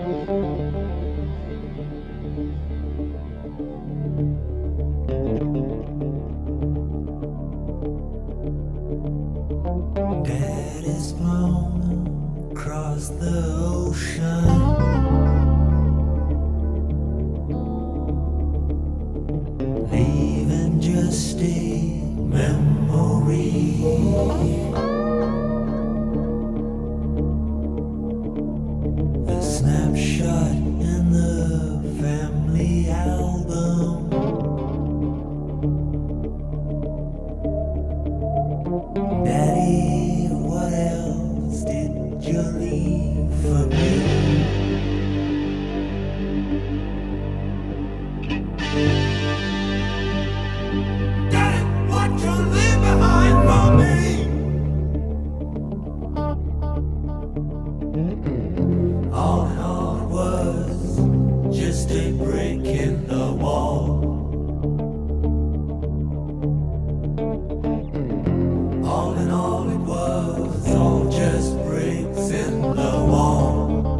Dead is flown across the ocean, leaving just a memory. A snapshot in the family album. Daddy, what else did you leave for me? Daddy, what you leave behind for me? All in all it was just a brick in the wall. All in all it was all just bricks in the wall.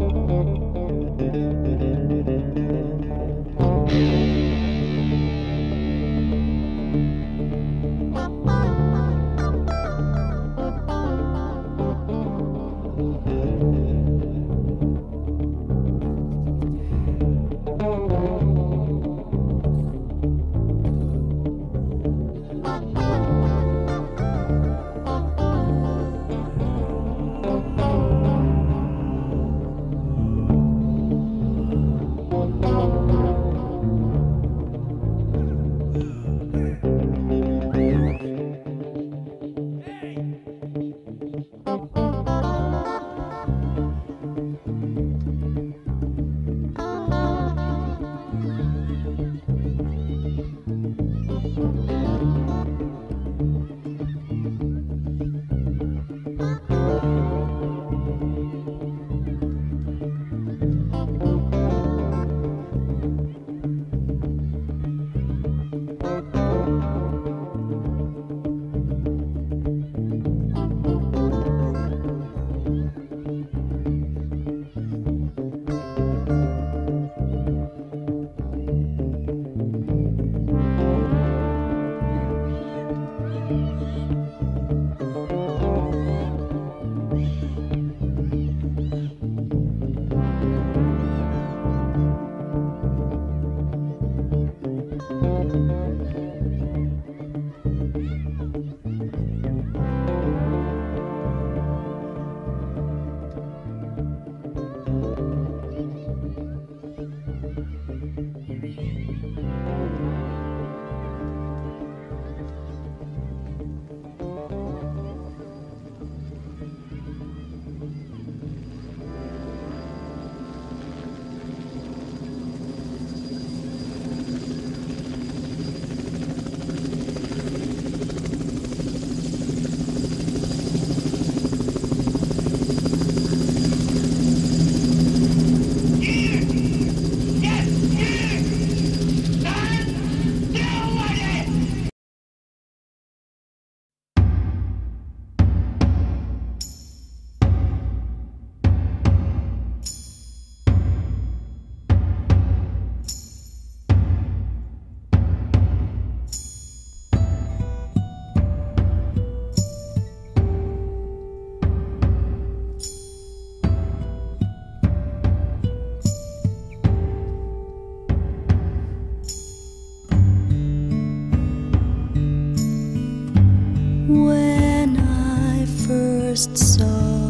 When I first saw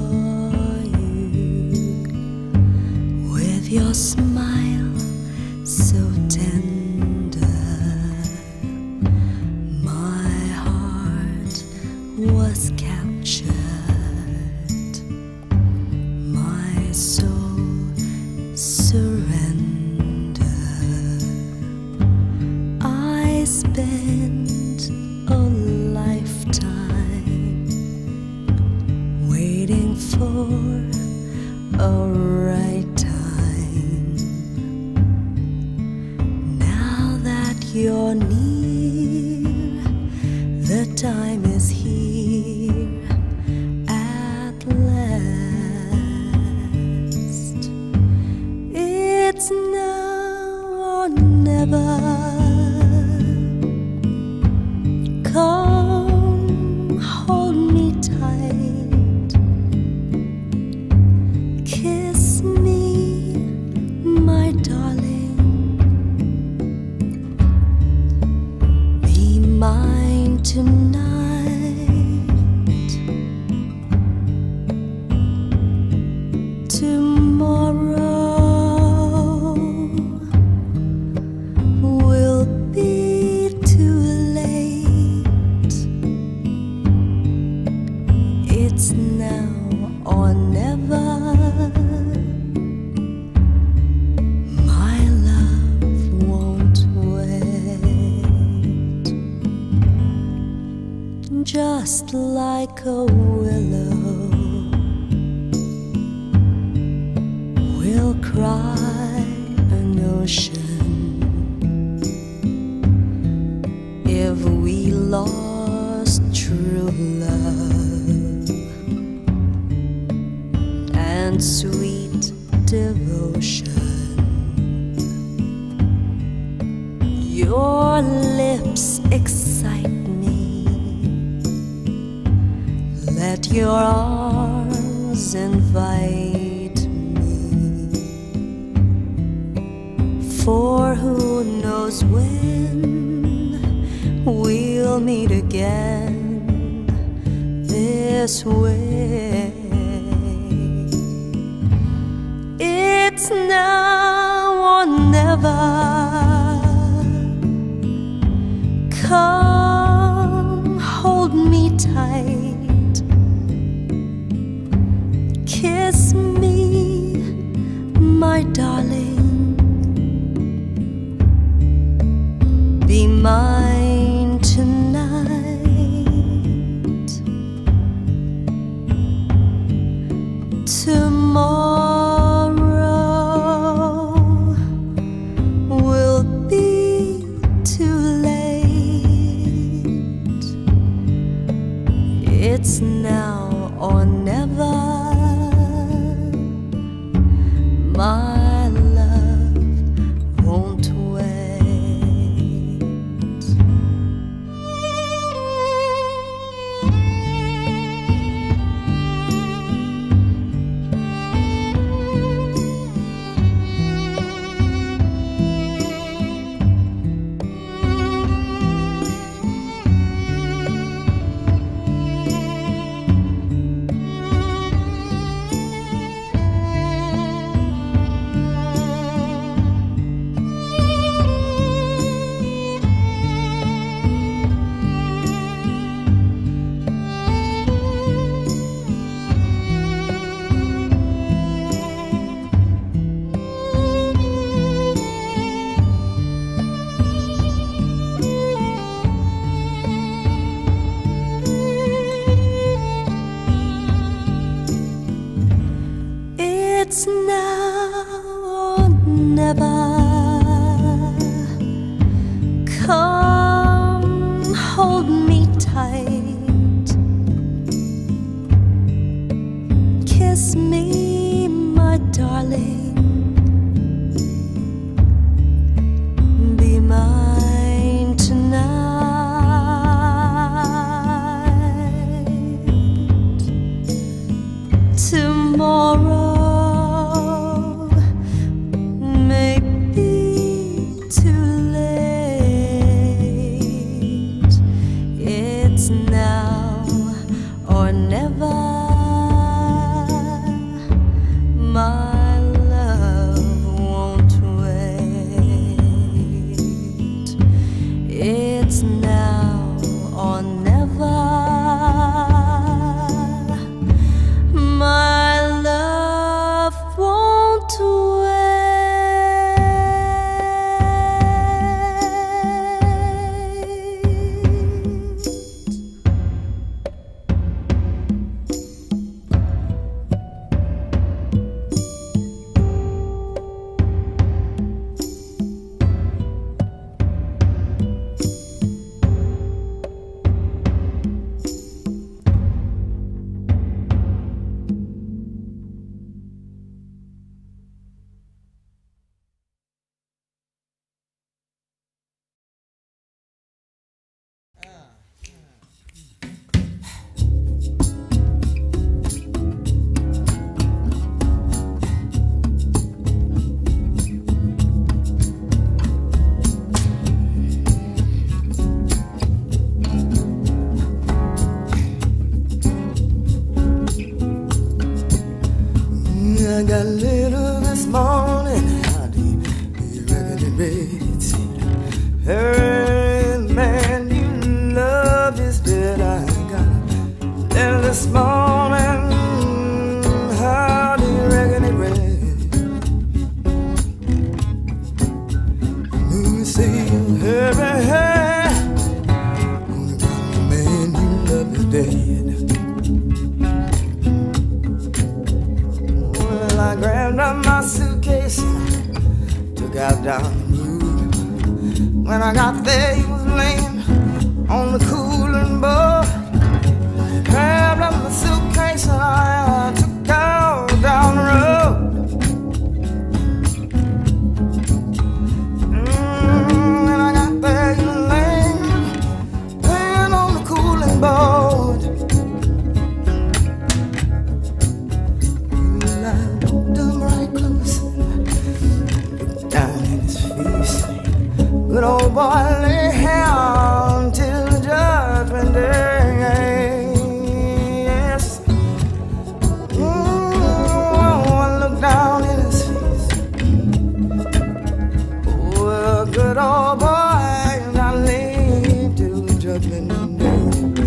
you, with your smile so tender, my heart was captured, my soul surrendered. I spent a lifetime waiting for a right time mine tonight. Tomorrow will be too late. It's now or never. My love won't wait. Just like a willow will cry an ocean if we lost true love and sweet devotion. Your lips excite me. Let your arms invite me. For who knows when we'll meet again this way. It's now or never. Come, hold me tight. Kiss me, my darling. Be mine tonight. Tomorrow will be too late. It's now or never. My love won't wait. It's now or never. Come, hold me tight. Kiss me, my darling. Be mine tonight. Tomorrow now or never. My love won't wait. It's now or never. My love won't wait. Hey, man you love is dead. I got there this morning. How do you reckon it read? You say, hurry, hey, man you love is dead. Well, I grabbed up my suitcase, took out down the road. When I got there, he was laying on the cooling board. Grabbed up the suitcase and I took out down the road. When I got there, he was laying on the cooling board. And I looked him right close, looked down in his face. Good old boy lay down till the judgment day. Yes. I looked down in his face. Oh, a good old boy, and I lay till the judgment day.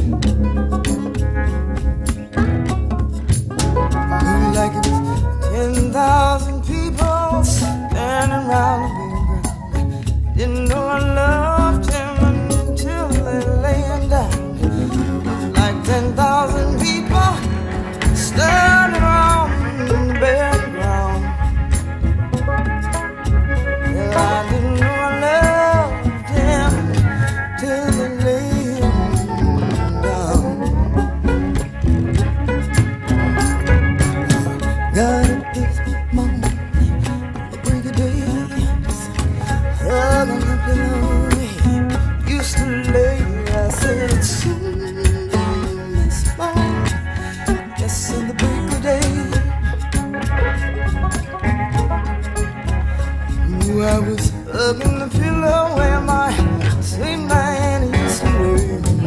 Looked like it was 10,000 people standing around the bed. Didn't know I loved him until they lay him down. Like 10,000 people standing around the bed ground. Well, I didn't know I loved him till they lay him down. Got up this morning, the break of day. Hugging the pillow he used to lay. I said, soon this morning, yes, in the break of day. Ooh, I was hugging the pillow where my sweet man used to lay.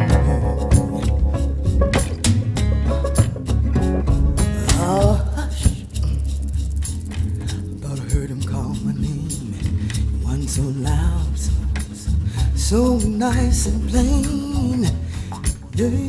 Oh, hush, thought I heard him call my name. One so loud, so nice and plain. Yeah.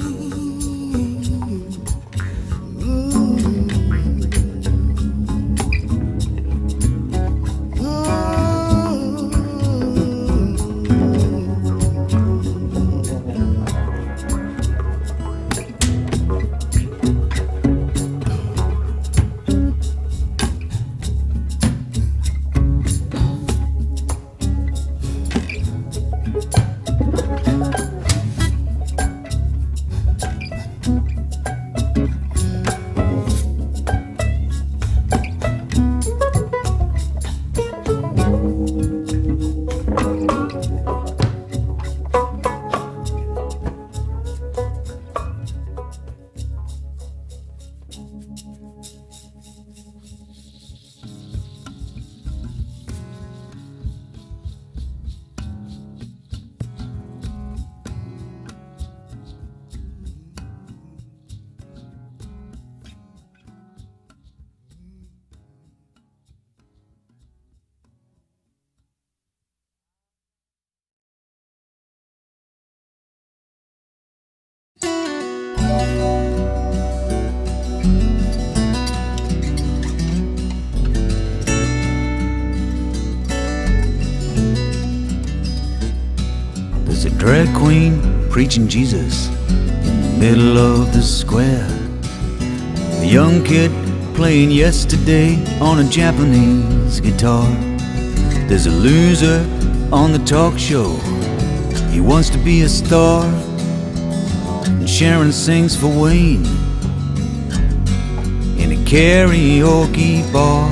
There's a drag queen preaching Jesus in the middle of the square. A young kid playing Yesterday on a Japanese guitar. There's a loser on the talk show, he wants to be a star. And Sharon sings for Wayne in a karaoke bar.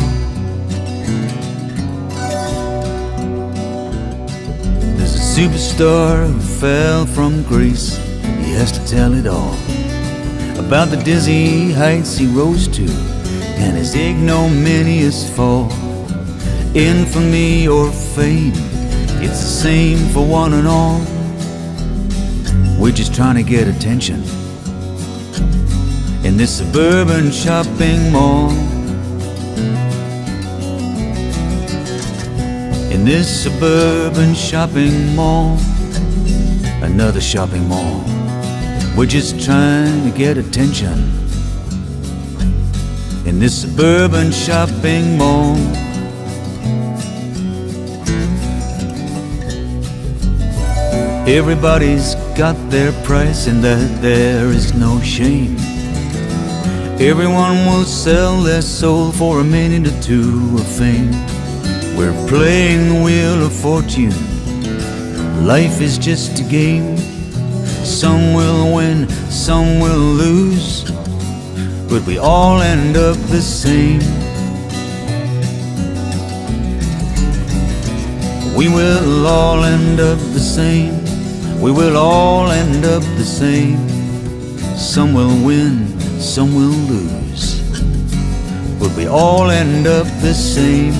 There's a superstar who fell from grace, he has to tell it all about the dizzy heights he rose to and his ignominious fall. Infamy or fame, it's the same for one and all. We're just trying to get attention in this suburban shopping mall. In this suburban shopping mall, another shopping mall, we're just trying to get attention. In this suburban shopping mall, everybody's got their price, and that there is no shame. Everyone will sell their soul for a minute or two of fame. We're playing the wheel of fortune. Life is just a game. Some will win, some will lose, but we all end up the same. We will all end up the same. We will all end up the same. Some will win, some will lose, but we all end up the same.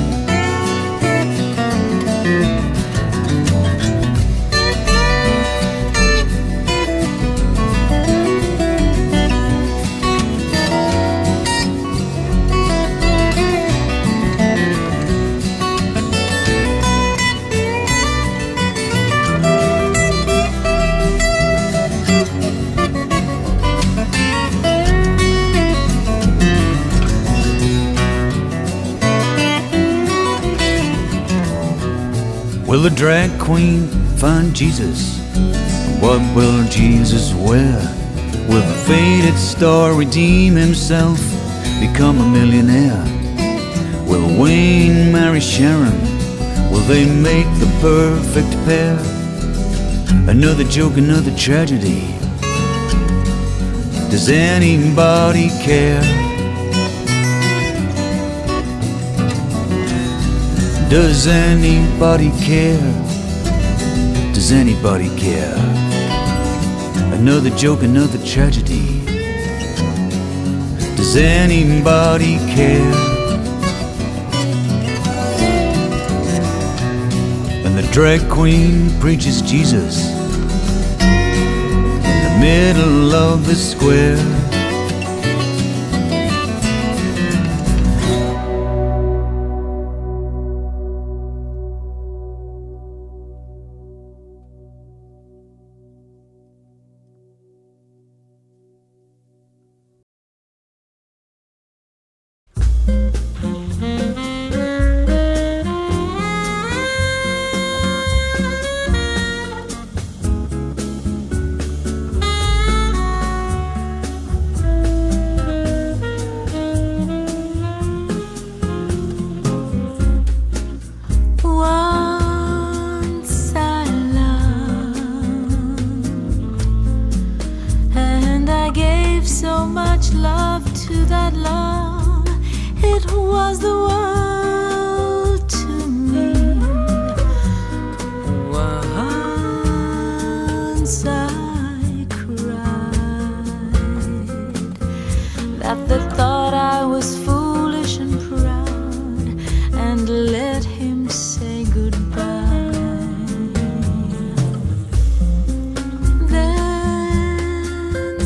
Will a drag queen find Jesus? What will Jesus wear? Will the faded star redeem himself, become a millionaire? Will Wayne marry Sharon? Will they make the perfect pair? Another joke, another tragedy. Does anybody care? Does anybody care? Does anybody care? Another joke, another tragedy. Does anybody care? And the drag queen preaches Jesus in the middle of the square.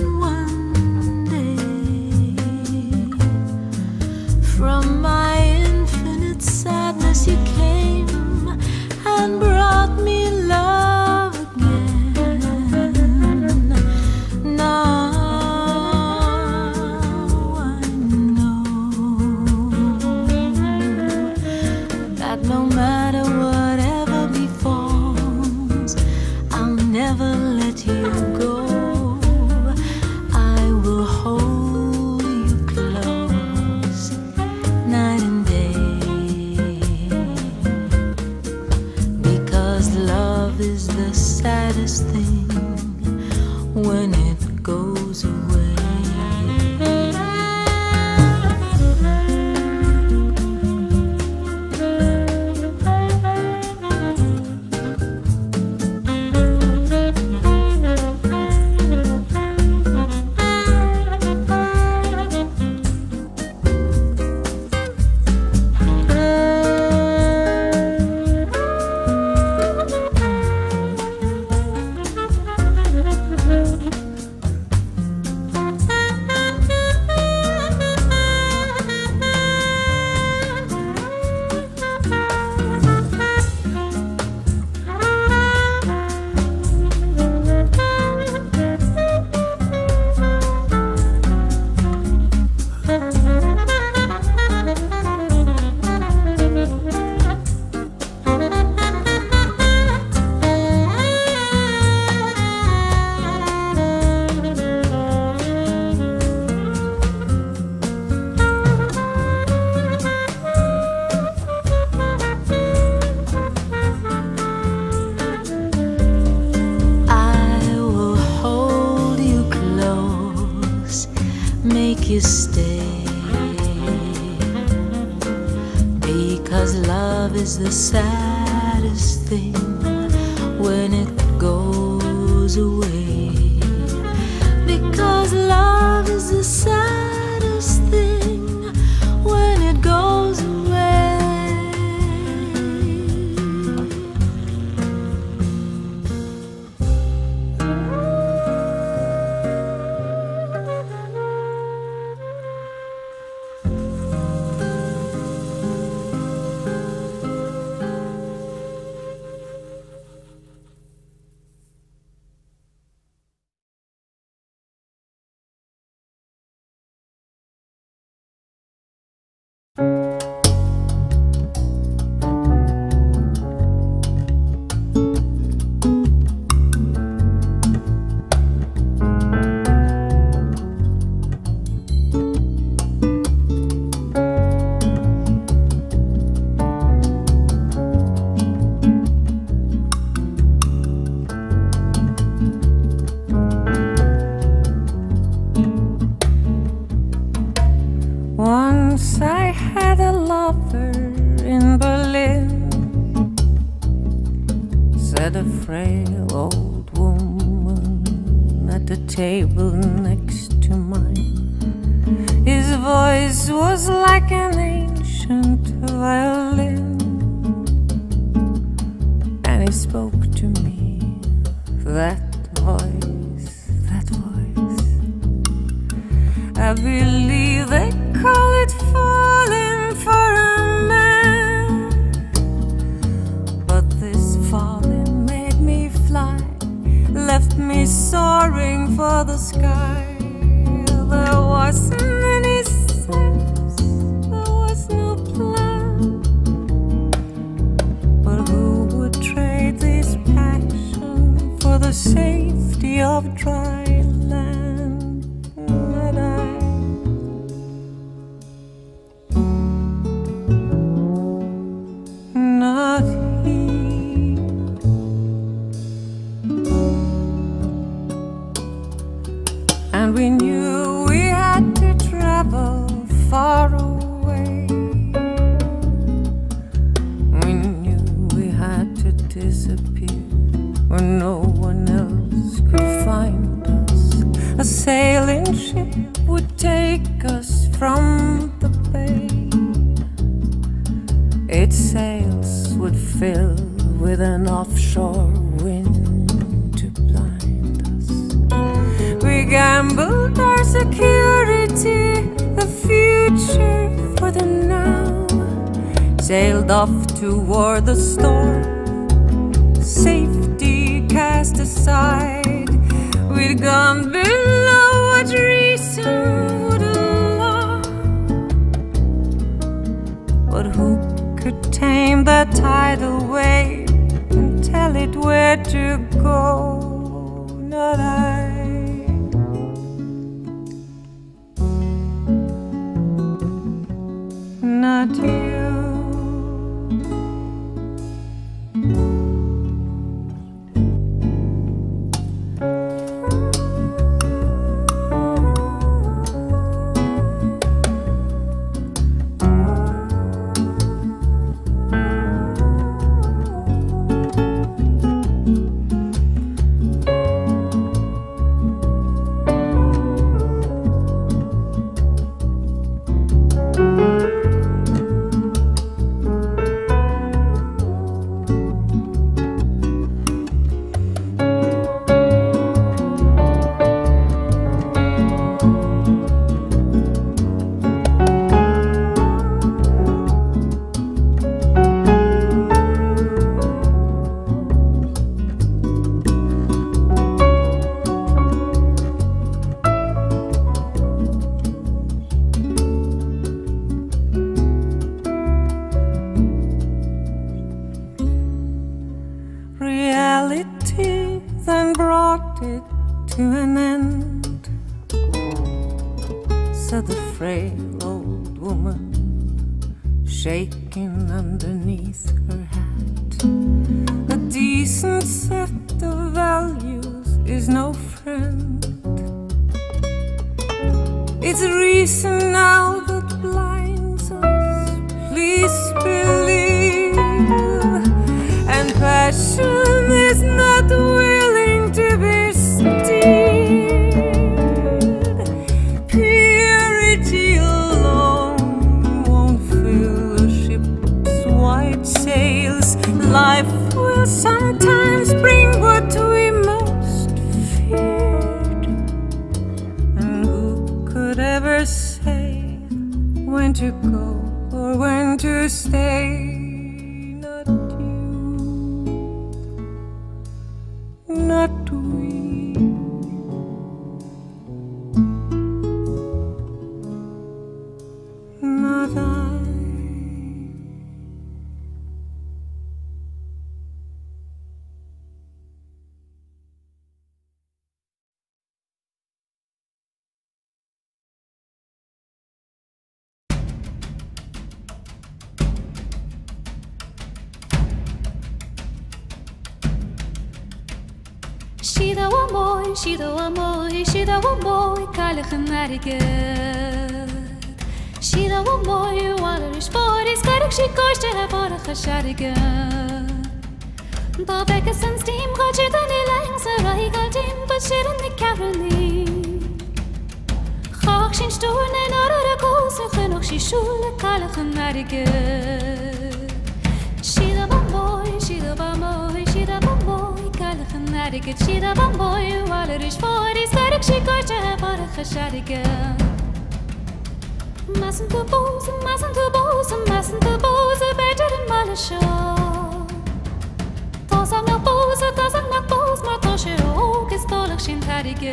From my you stay, because love is the saddest thing when it goes away, because love is the saddest thing when it goes away. Once I had a lover in Berlin, said a frail old woman at the table next to mine. His voice was like an ancient violin, and he spoke to me. That voice, that voice, I believe they call it falling for a man, but this falling made me fly, left me soaring for the sky. There wasn't any sense, there was no plan, but who would trade this passion for the safety of dry land? Not I. Not he. And we knew we had to travel far away. We knew we had to disappear where no one else could find us. A sailing ship would take us from the bay. Its sails would fill with an offshore wind to blind us. We gambled our security, the future for the now, sailed off toward the storm, safety cast aside. We'd gone below what reason would allow, but who could tame the tidal wave and tell it where to go? Not I. Not you. Reality then brought it to an end, said the frail old woman, shaking underneath her hat. A decent set of values is no friend. It is reason now that blinds us. Please believe. And passion is not willing to be steered. Purity alone won't fill a ship's white sails. Life will sometimes bring what we most feared. And who could ever say when to go or when to stay? Not you, not we. Not I. Shida wa moy, shida wa moy, shida wa moy, kale genarige. Shida wa moy, waller is voor is kerk she koste ha voor gesharige. Da beke sen steam gaat je dan langs rai gaat in bashir in the caroli. Gaak sin stoen en orre koos genoeg she shule kale genarige. Shida wa moy, shida wa moy, shida wa moy. Genarige, shida van mooi, waller is voor die sterk, she kost je voor gesharige. Massen te boze, massen te boze, massen te boze, beter in malle show. Tas aan nog boze, maar tas je ook is dollig shintarige.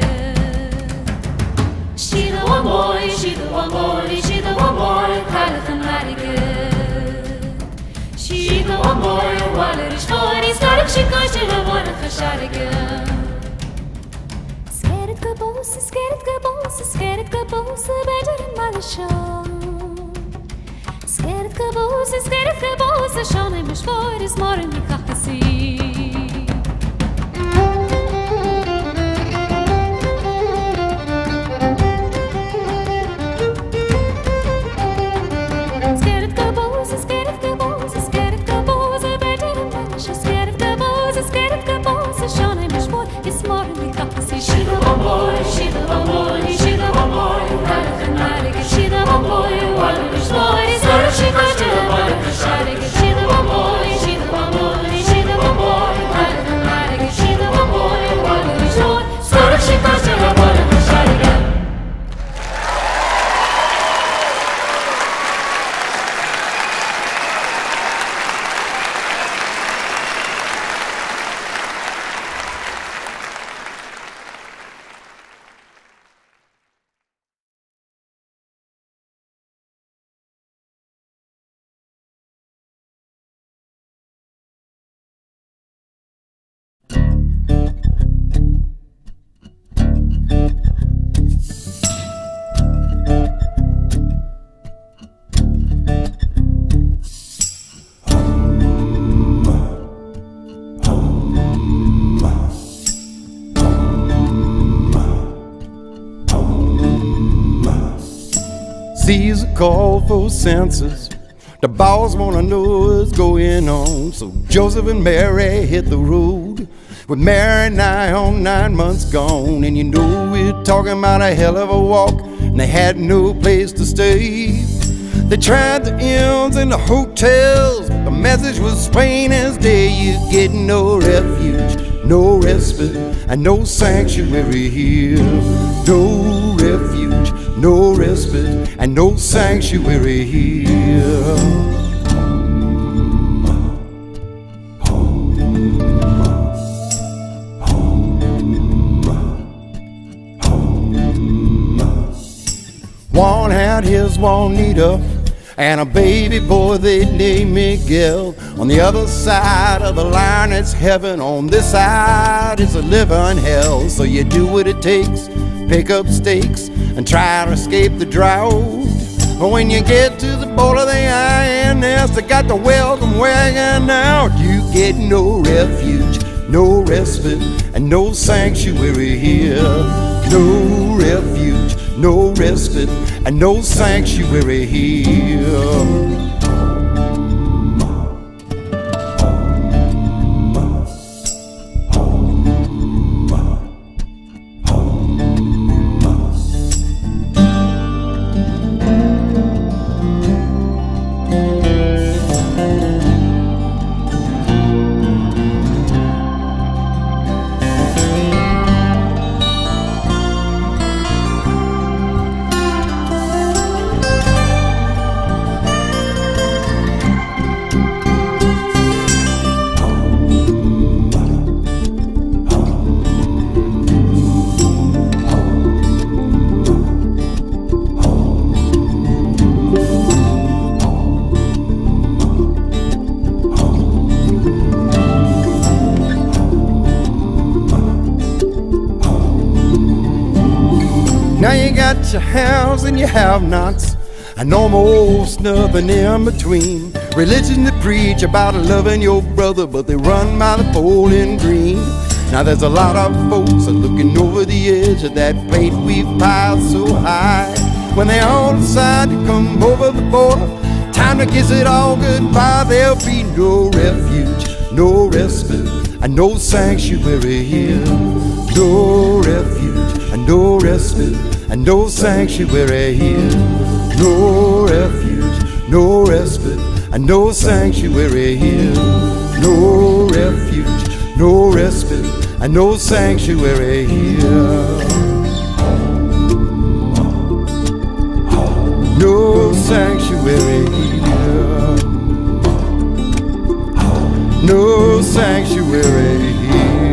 Shida van mooi, shida van mooi, shida van mooi, kale genarige. Shida wa moy, waller is voor die sterk, she kost je voor gesharige. Scared kaboose, scared kaboose, scared kaboose, beter in malle show. Scared kaboose, schau nem mich vor, is morgen die Kacke sie. Shida wa moy, shida wa moy, shida wa moy, kale genarige. Shida wa moy, waller is voor die sterk, she kost je voor gesharige. Shida wa moy, shida wa moy, shida wa moy, kale genarige. Shida wa moy, waller is voor sterk, she kost je voor gesharige. C's a call for census. The boss wanna know what's going on. So Joseph and Mary hit the road, with Mary nigh on 9 months gone. And you know we're talking about a hell of a walk, and they had no place to stay. They tried the inns and the hotels, but the message was plain as day. You get no refuge, no respite, and no sanctuary here. No refuge, no respite, and no sanctuary here. One had his Juanita and a baby boy they named Miguel. On the other side of the line it's heaven, on this side it's a living hell. So you do what it takes, pick up stakes and try to escape the drought. But when you get to the border of the INS, they got the welcome wagon out. You get no refuge, no respite, and no sanctuary here. No refuge, no respite, and no sanctuary here. Now you got your haves and your have-nots, and almost nothing in between. Religion that preach about loving your brother, but they run by the bowling green. Now there's a lot of folks looking over the edge of that plate we've piled so high. When they all decide to come over the border, time to kiss it all goodbye. There'll be no refuge, no respite, and no sanctuary here. No refuge, and no respite, and no sanctuary here. No refuge, no respite, and no sanctuary here. No refuge, no respite, and no sanctuary here. No sanctuary here. No sanctuary here.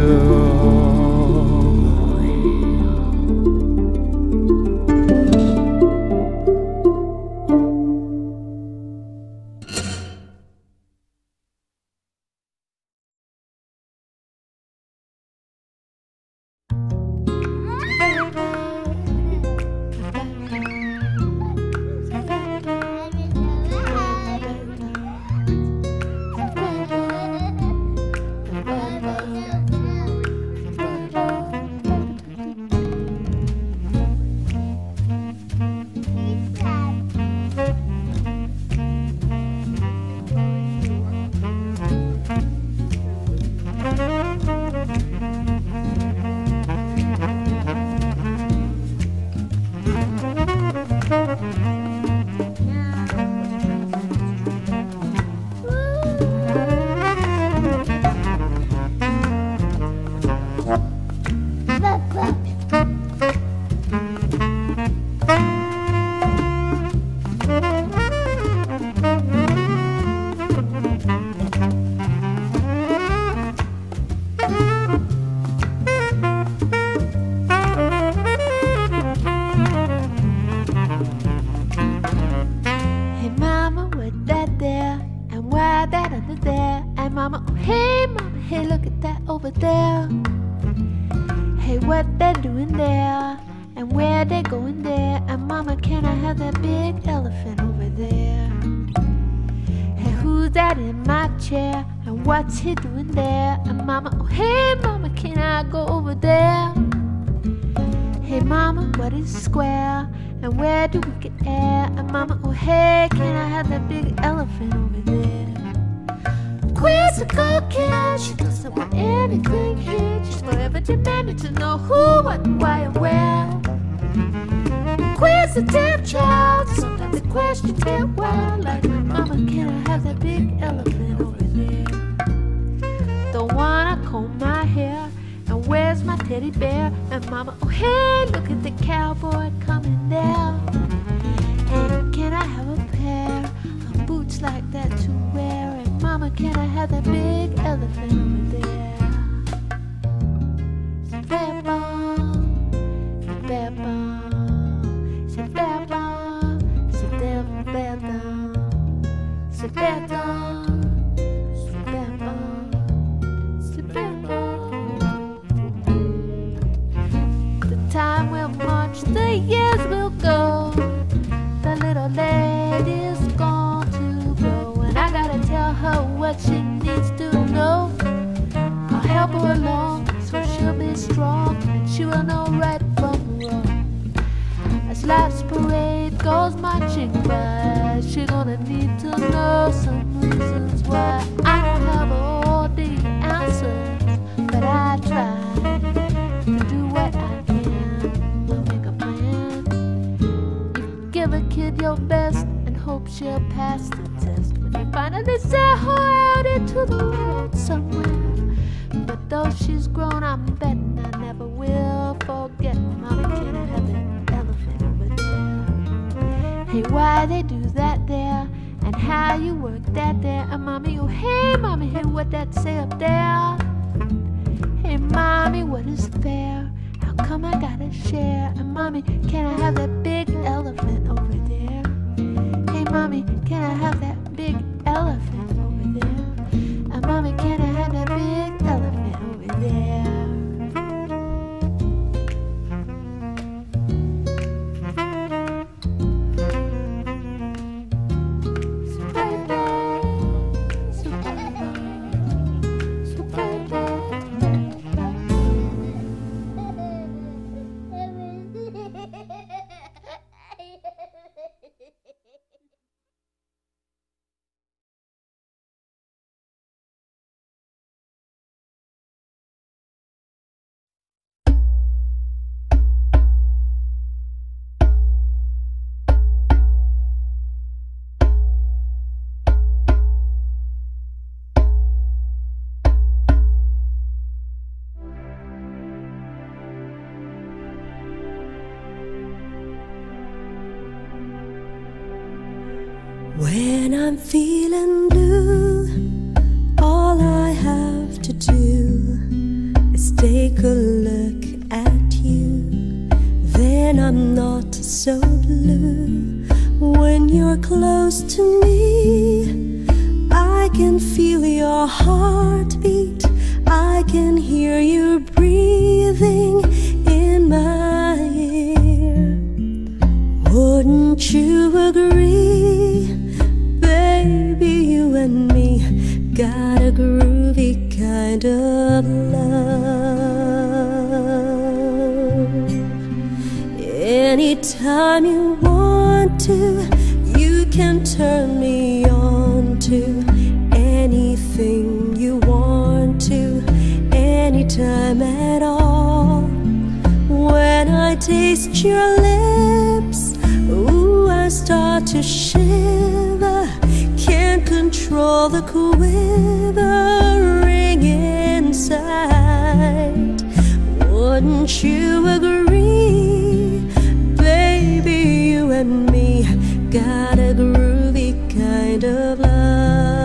What's he doing there? And mama, oh hey mama, can I go over there? Hey mama, what is square? And where do we get air? And mama, oh hey, can I have that big elephant over there? Quizzical cat, she doesn't want anything here. She's forever demanding to know who, what, why, and where. Inquisitive child, sometimes the questions get wild. Like, mama, can I have that big elephant over there? Don't wanna comb my hair, and where's my teddy bear? And mama, oh hey, look at the cowboy coming there. And can I have a pair of boots like that to wear? And mama, can I have that big elephant over there? C'est very bon, c'est very bon, c'est very bon, c'est very bon, c'est very bon. Time will march, the years will go. The little lady's gone to grow, and I gotta tell her what she needs to know. I'll help her along so she'll be strong, and she will know right from wrong. as life's parade goes marching by. She's gonna need to know some reasons why. I don't have all the answers, but I try to do what I can. I'll make a plan. You give a kid your best and hope she'll pass the test. When you finally set her out into the world somewhere, but though she's grown, I'm betting I never will forget. Mommy, can I have that elephant over there? Hey, why they do that there, and how you work that there? And mommy, oh hey mommy, hey, what that say up there? Hey mommy, what is fair? How come I gotta share? And mommy, can I have that big elephant over there? Hey mommy, can I have that big elephant over there? And mommy, can I have that big elephant over there? When I'm feeling blue, all I have to do is take a look at you. Then I'm not so blue. When you're close to me, I can feel your heartbeat. I can hear you breathing in my ear. Wouldn't you agree? Baby, you and me got a groovy kind of love. Anytime you want to, you can turn me on to anything you want to, anytime at all. When I taste your lips, ooh, I start to shiver. Can't control the quivering inside. Wouldn't you agree? Baby, you and me got a groovy kind of love.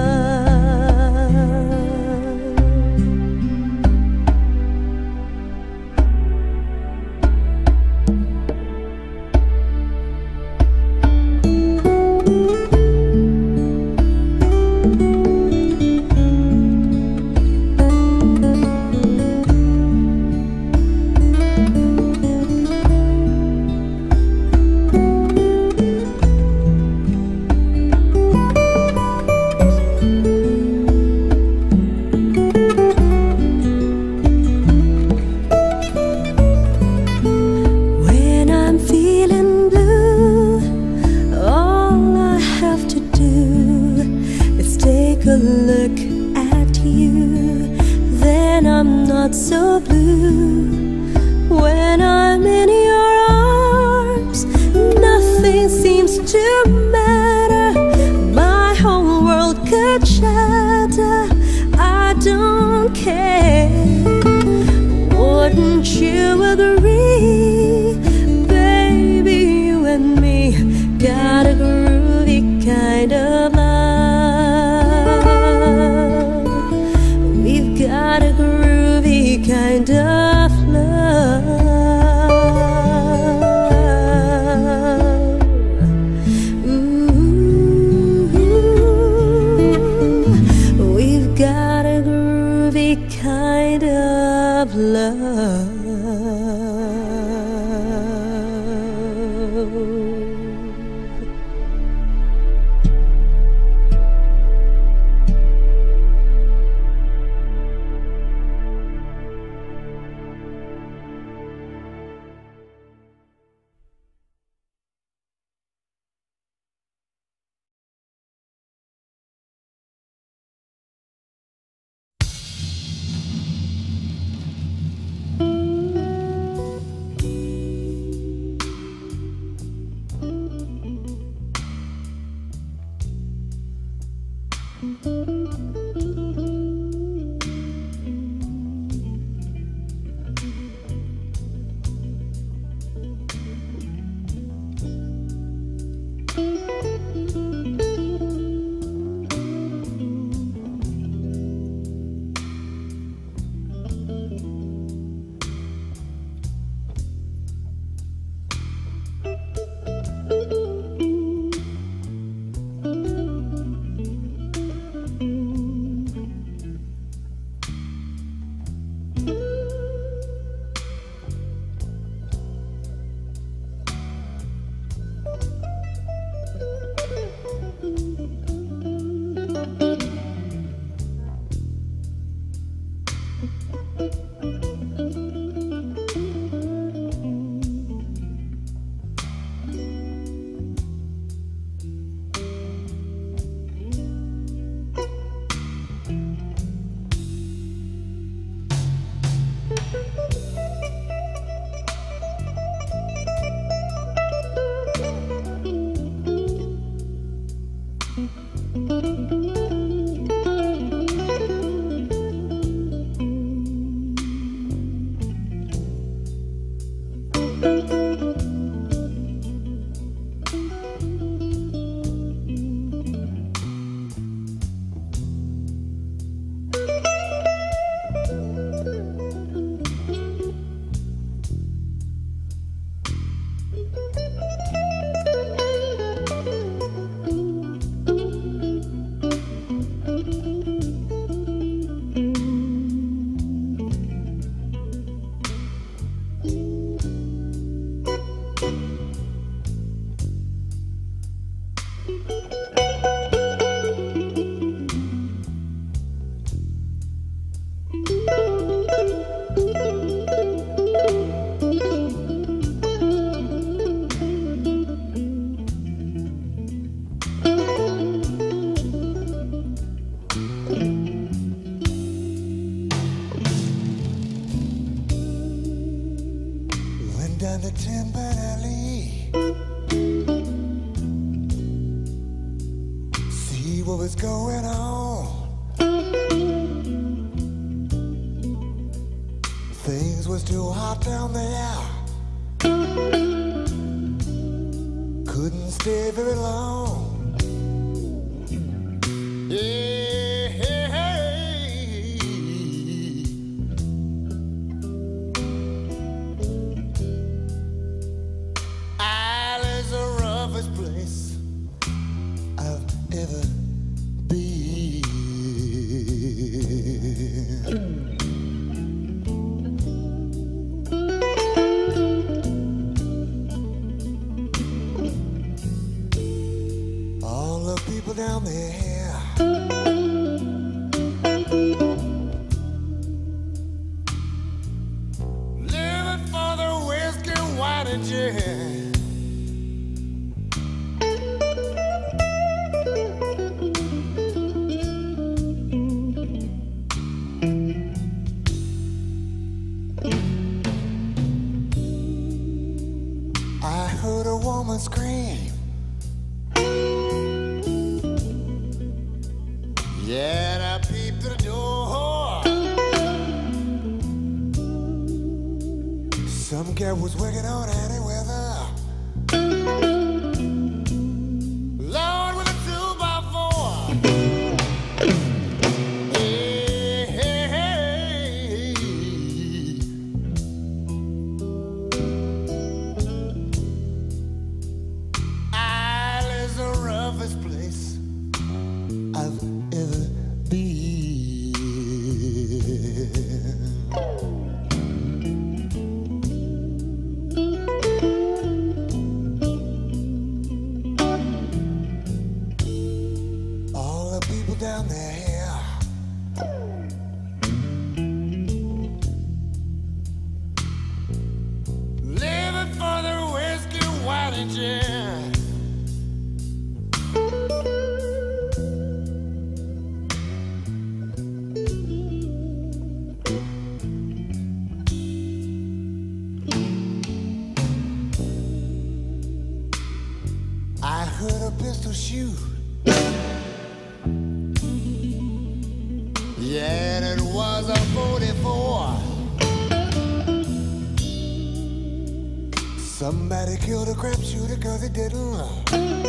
Somebody killed a crap shooter 'cause he didn't love.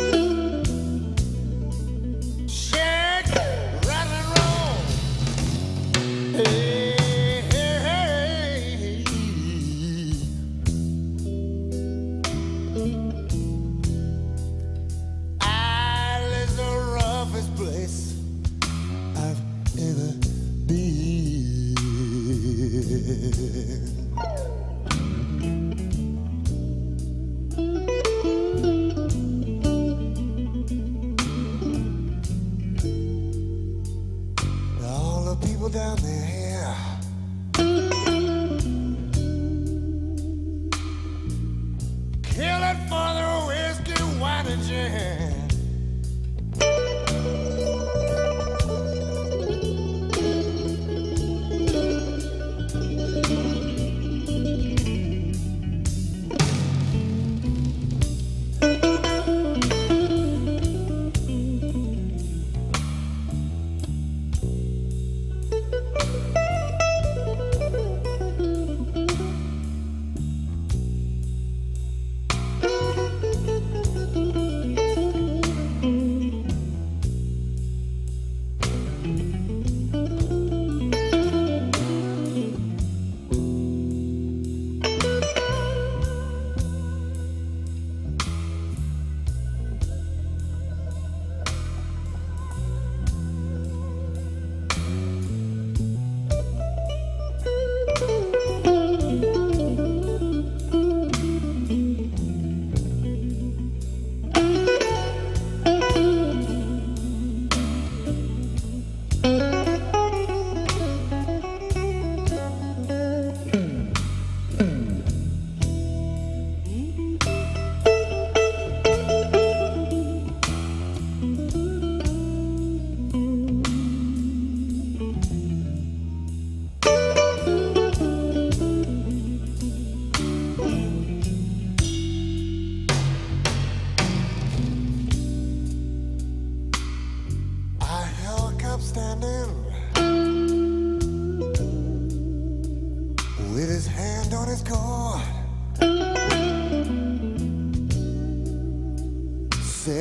Shake, rattle and roll. Hey, hey, hey. Isle is the roughest place I've ever been.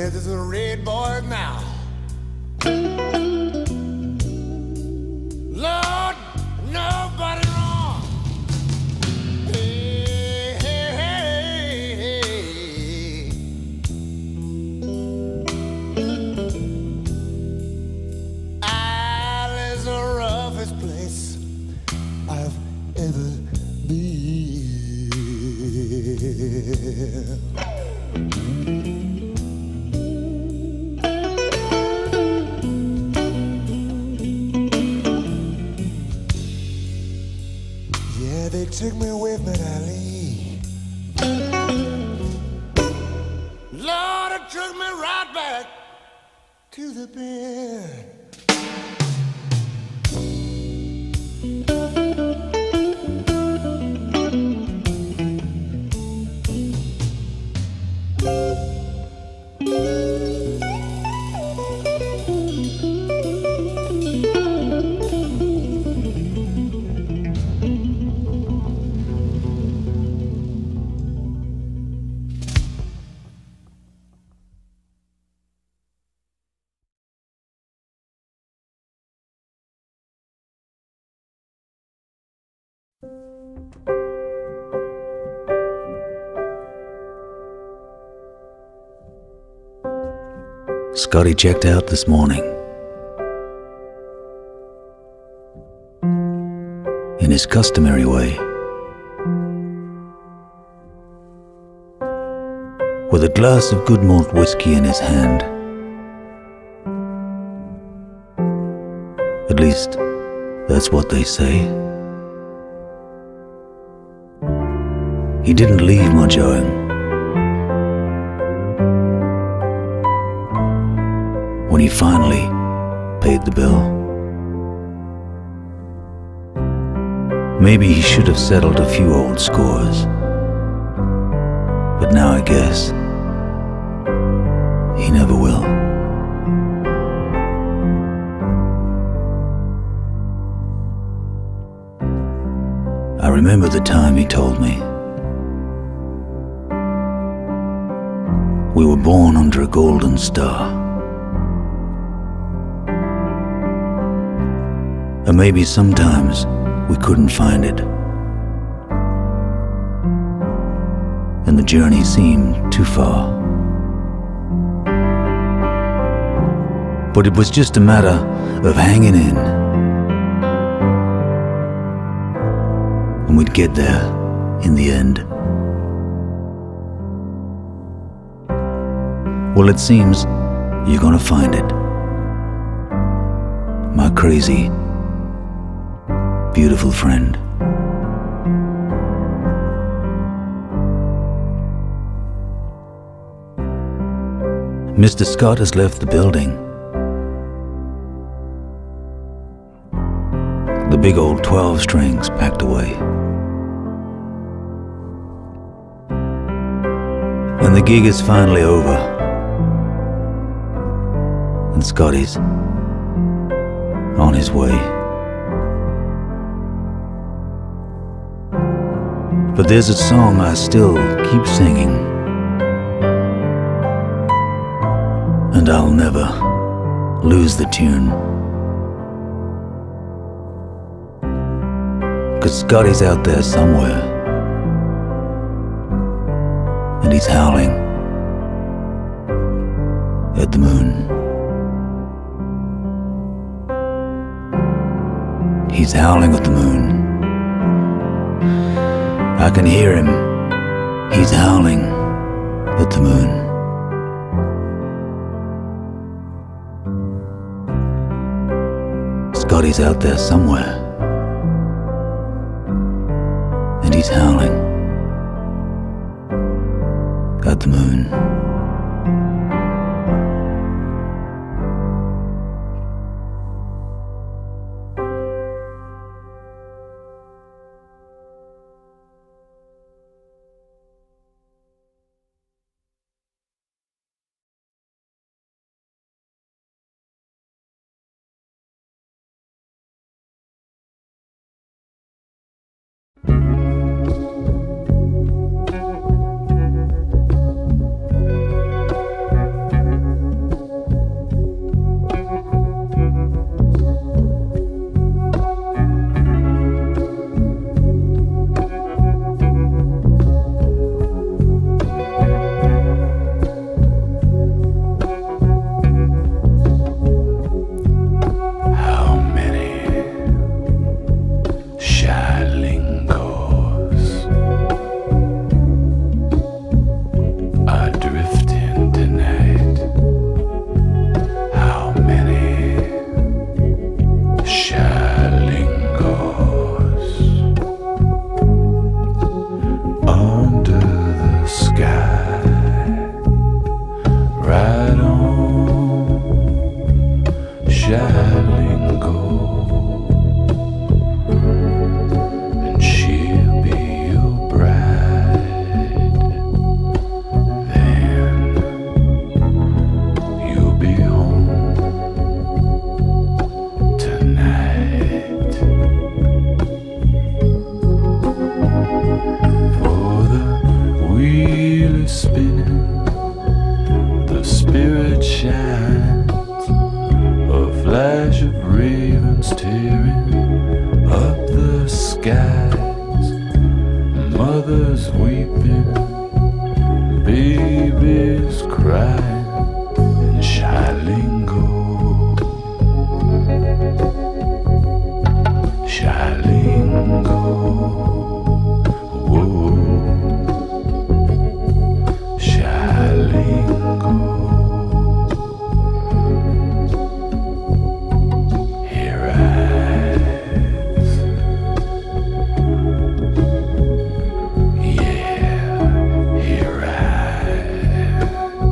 Yeah, this is a red boy now. Lord, nobody wrong. Hey, hey, hey, hey. Isle is the roughest place I've ever been. Yeah, they took me away from that alley. Lord, it took me right back to the bed. Scotty checked out this morning. In his customary way. With a glass of good malt whiskey in his hand. At least, that's what they say. He didn't leave much owing. When he finally paid the bill. Maybe he should have settled a few old scores. But now I guess he never will. I remember the time he told me. We were born under a golden star. And maybe sometimes we couldn't find it. And the journey seemed too far. But it was just a matter of hanging in. And we'd get there in the end. Well, it seems you're gonna find it. My crazy, beautiful friend. Mr. Scott has left the building. The big old 12 strings packed away. And the gig is finally over. And Scotty's on his way. But there's a song I still keep singing, and I'll never lose the tune. 'Cause Scotty's out there somewhere, and he's howling at the moon. He's howling at the moon. I can hear him. He's howling at the moon. Scotty's out there somewhere, and he's howling at the moon. sky, right on, shining gold, and she'll be your bride. Then you'll be home tonight. For the wheel is spinning, the spirit shines, a flash of ravens tearing up the skies, mothers weeping, babies crying, and Shalingo, Shalingo, whoa, Shalingo. He rides, yeah, he rides.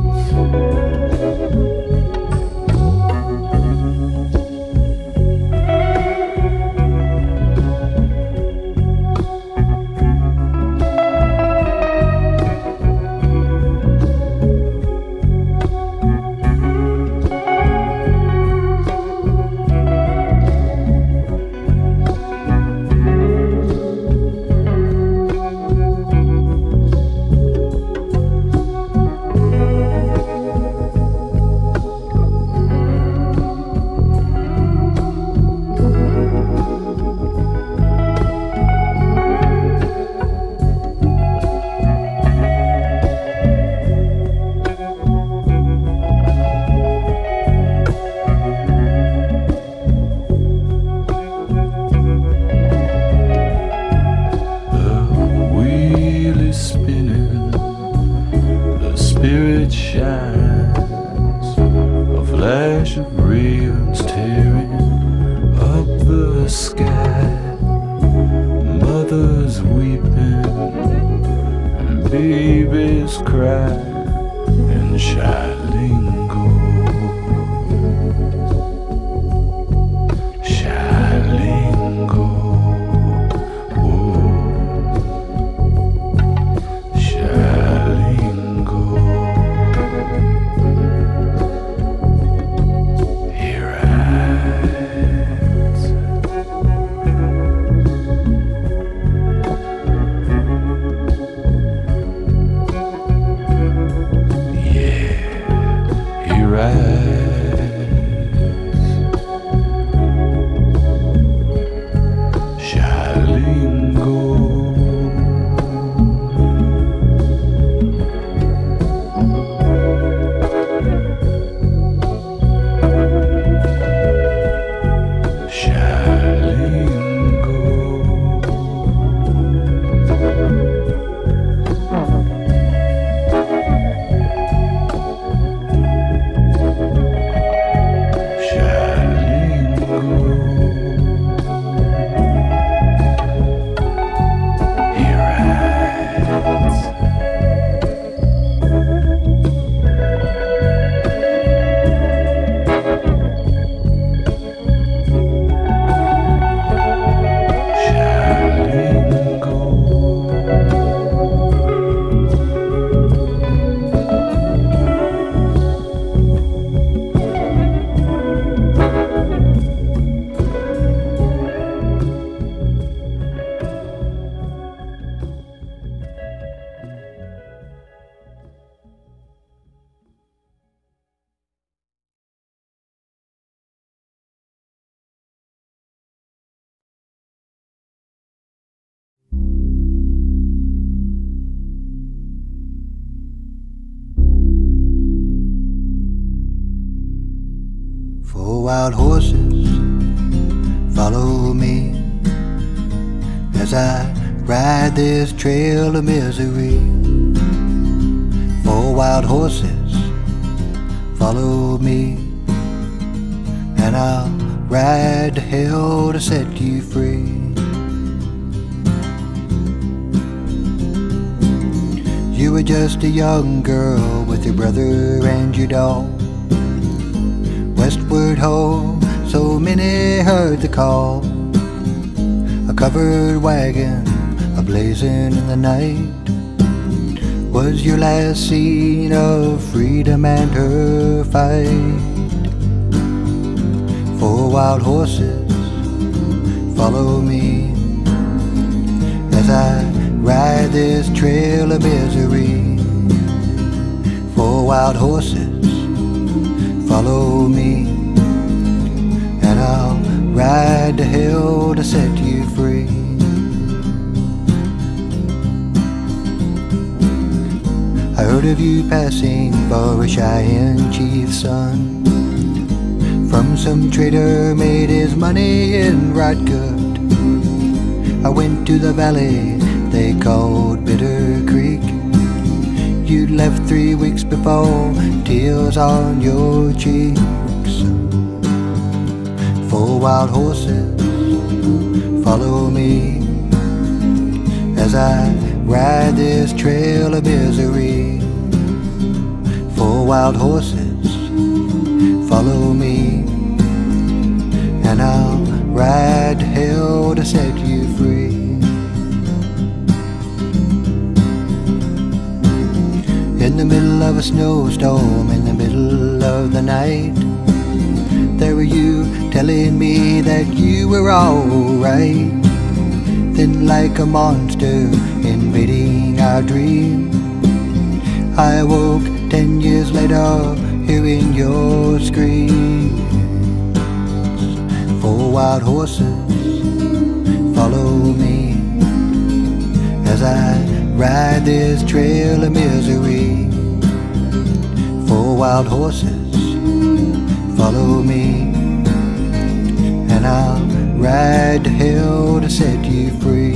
The wheel is spinning, the spirit shines, a flash of ravens tearing up the sky, mothers weeping, and babies cry, and Shalingo, Shalingo, whoa, Shalingo, he rides. Yeah, he rides. Shalingo, Four wild horses follow me as I ride this trail of misery. Four wild horses follow me, and I'll ride to hell to set you free. You were just a young girl with your brother and your doll. Westward ho, so many heard the call. A covered wagon, a-blazing in the night, was your last scene of freedom and her fight. 4 wild horses follow me as I ride this trail of misery. 4 wild horses follow me, and I'll ride to hell to set you free. I heard of you passing for a Cheyenne chief's son, from some trader made his money in Rodgut. I went to the valley they called Bitter Creek. You'd left 3 weeks before, tears on your cheeks. 4 wild horses follow me as I ride this trail of misery. 4 wild horses follow me, and I'll ride to hell to set you free. In the middle of a snowstorm, in the middle of the night, there were you telling me that you were alright. Then like a monster invading our dream, I awoke 10 years later hearing your screams. 4 wild horses follow me as I ride this trail of misery. 4 wild horses follow me, and I'll ride to hell to set you free.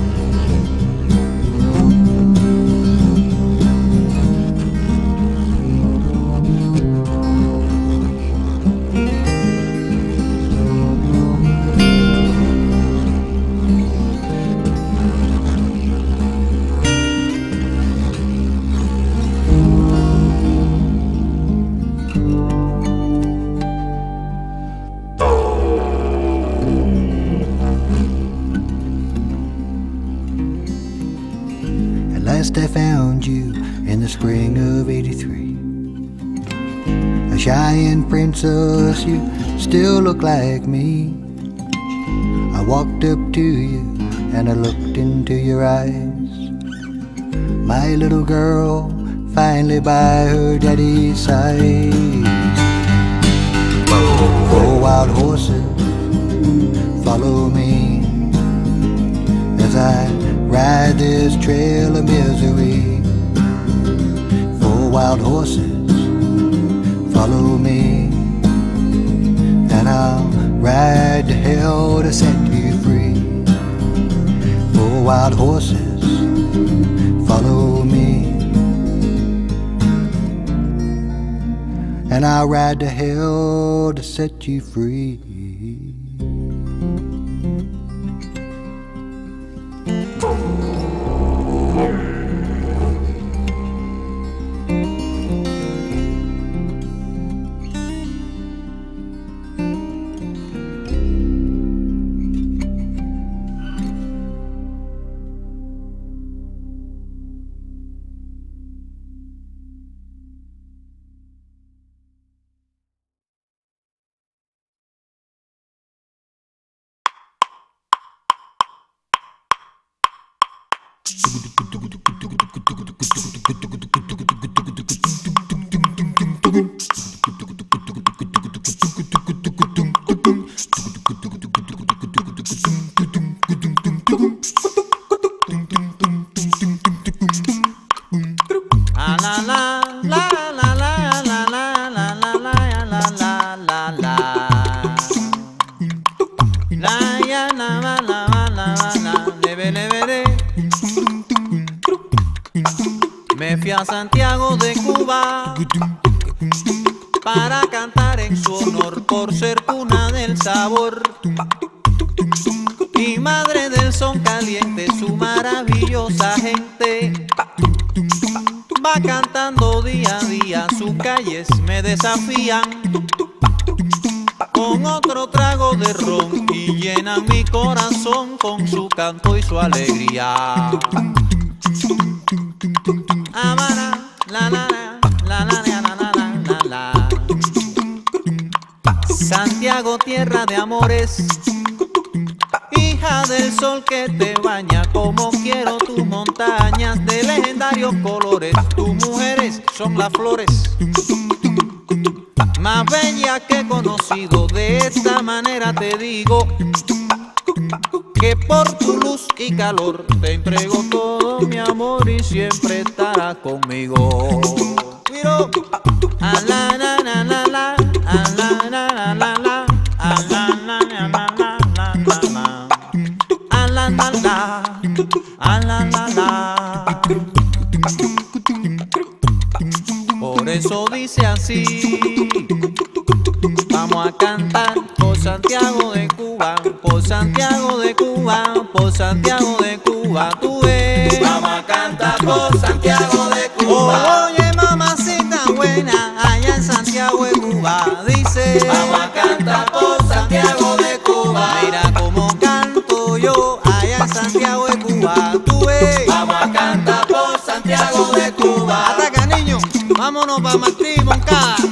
I found you in the spring of '83. A Cheyenne princess, you still look like me. I walked up to you and I looked into your eyes. My little girl, finally by her daddy's side. 4 wild horses follow me as I ride this trail of misery. 4 wild horses follow me, and I'll ride to hell to set you free. 4 wild horses follow me, and I'll ride to hell to set you free. Me fui a Santiago de Cuba para cantar en su honor por ser cuna del sabor y madre del son caliente, su maravillosa gente. va cantando día a día, sus calles me desafían. Con otro trago de ron y llenan mi corazón con su canto y su alegría. Amara, la la la la la la la la la. Santiago, tierra de amores, hija del sol que te baña, como quiero tus montañas de legendarios colores. Tus mujeres son las flores más bellas que he conocido. De esta manera te digo que por tu luz y calor te entrego todo mi amor y siempre estarás conmigo. Miro, a la la la la la, a la la la la la, a la la la la la la la, a la la la, a la la la. Por eso dice así. Vamos a cantar por Santiago de Cuba, por Santiago de Cuba, por Santiago de Cuba, tú ves. Vamos a cantar por Santiago de Cuba. Oye, mamacita buena, allá en Santiago de Cuba, dice. Vamos a cantar por Santiago de Cuba. Mira cómo canto yo, allá en Santiago de Cuba, tú ves. Vamos a cantar por Santiago de Cuba. Ataca, niño, vámonos pa' Martí, Moncada.